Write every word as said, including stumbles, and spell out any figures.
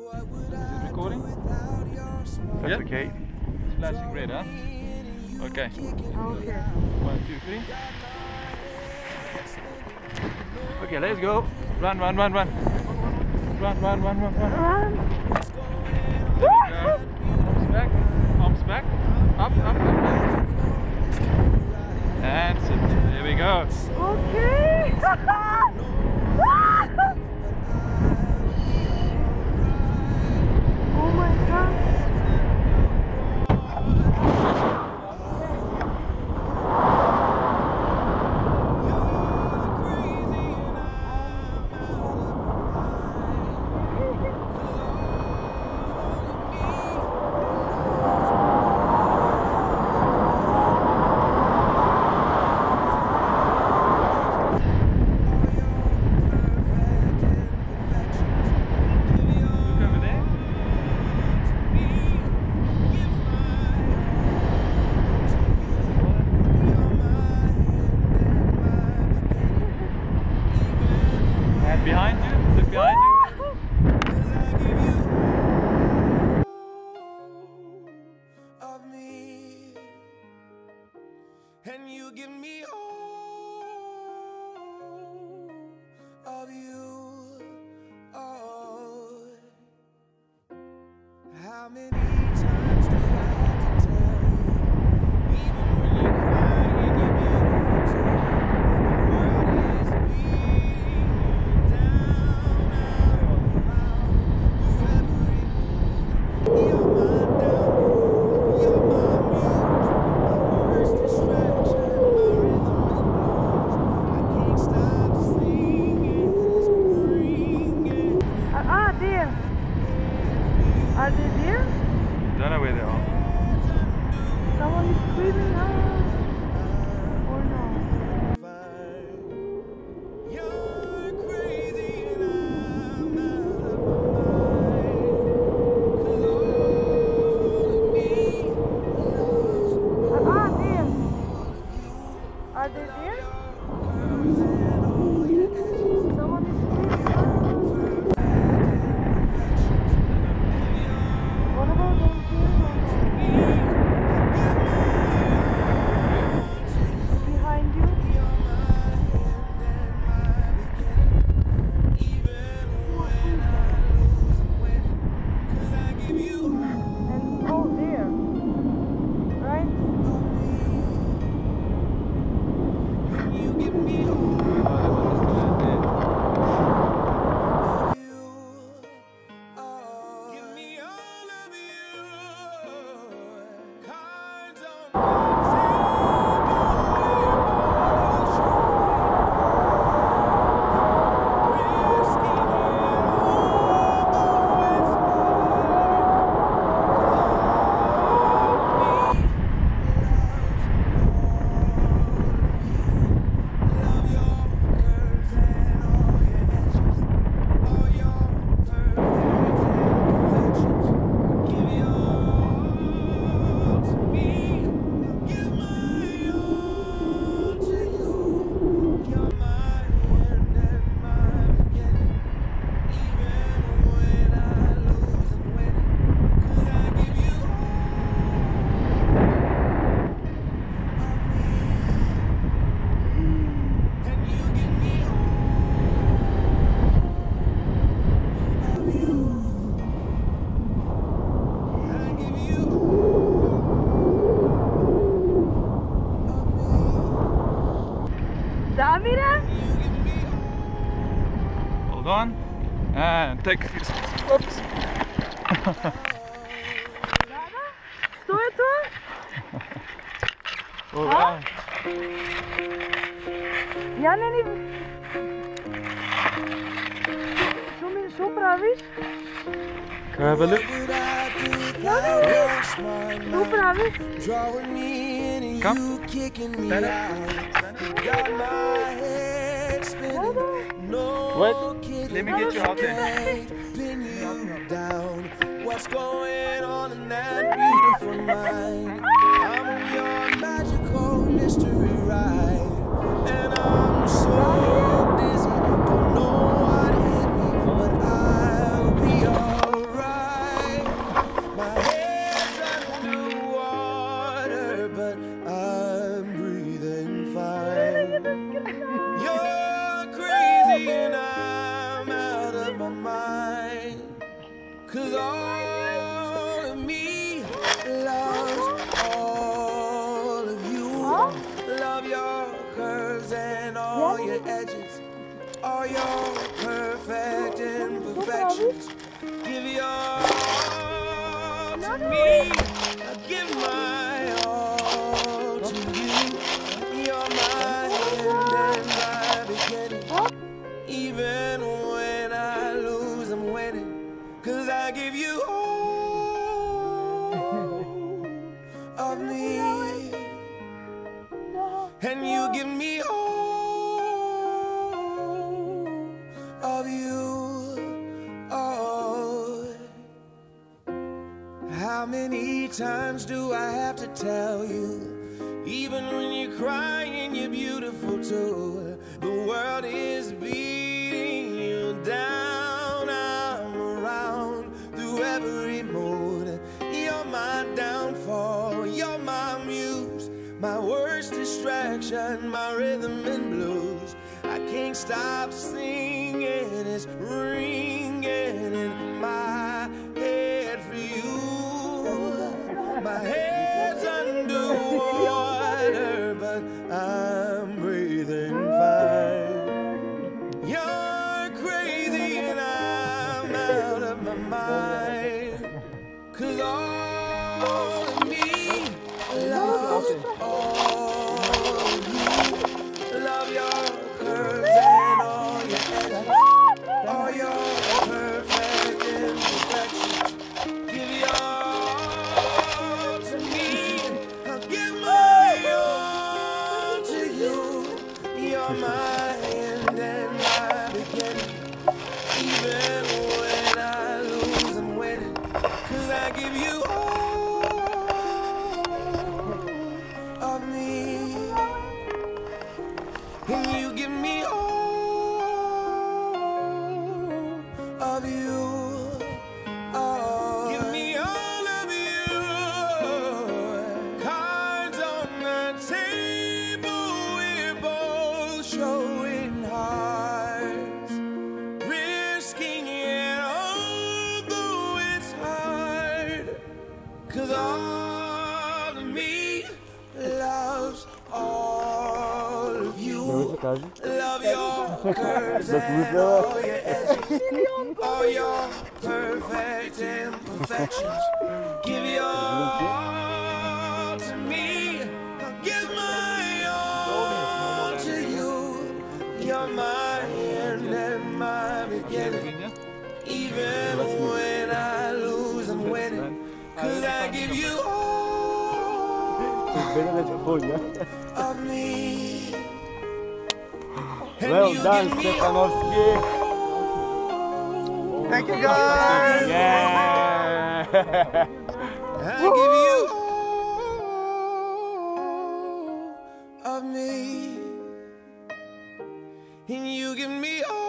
Is it recording? That's Yeah? okay. It's flashing red, huh? Okay. Okay. One, two, three. Okay, let's go. Run, run, run, run. Run, run, run, run, run. Run. There we go. Arms back. Arms back. Up, up, up. That's it. There we go. Okay. Oh my god. Behind you, look behind you. Of me, and you give me all of you. Oh, how many times do I have to tell you? Even when you cry in your beautiful tone, the world is beating down around through every move. You're my downfall, you're my muse, my worst distraction, my rhythm and blues. I can't stop singing, it's ringing. Ah, there. Are they there? Don't know where they are. Someone is screaming out. Or no? You're crazy and I'm out of my mind. 'Cause all of me loves Ah, there. Are they there? curves and all your edges. Someone is screaming out. What about those here? Behind you? And oh, there. Right? You give me all of you. Oh, give me all of you. Cards on my Damir? Hold on. And take a few steps. Oops. Dado? Что это? Hold on. Ja ne ni... Što mi, što praviš? Can I have a look? Ja ne vidim. Što praviš? drawing me in and Come. you kicking me Stand up. out. Got my head spinning. No Wait, kidding. let me get you out there. Pin you down. What's going on in that beautiful mind? I'm in your magical mystery ride, and I'm so dizzy, don't know what hit me, but I'll be alright. I'm breathing fine. You're crazy and I'm out of my mind. 'Cause all of me loves all of you. Love your curves and all your edges, all your perfect imperfections. Give your all to me, I give my all to you. You're my end and my beginning. Even when I lose, I'm winning. 'Cause I give you all of me, and you give me all of you. Oh, how many times do I have to tell you? Even when you're crying, you're beautiful too. The world is beating you down. I'm around through every mood. You're my downfall, you're my muse, my worst distraction, my rhythm and blues. I can't stop singing, it's ringing in my head for you. My head's underwater, but I'm breathing fine. You're crazy and I'm out of my mind. 'Cause all of me loves all of you. Love your curves and all your edges, all your perfect imperfections. Give your all to me, I'll give my all to you. You're my end and my beginning. Even when I lose, I'm winning. 'Cause I give you all of me, and you give me all of you. Oh, give me all of you. Cards on the table, we're both showing hearts, risking it although it's hard. 'Cause all of me loves all of you. Love your curves and all your edges, all your perfect imperfections. Give your all to me, I'll give my all to you. You're my end and my beginning. Even when I lose, I'm winning. 'Cause I give you all of me. Well done, Stefanovski. Thank you, guys. Yeah. I give you all of me, and you give me all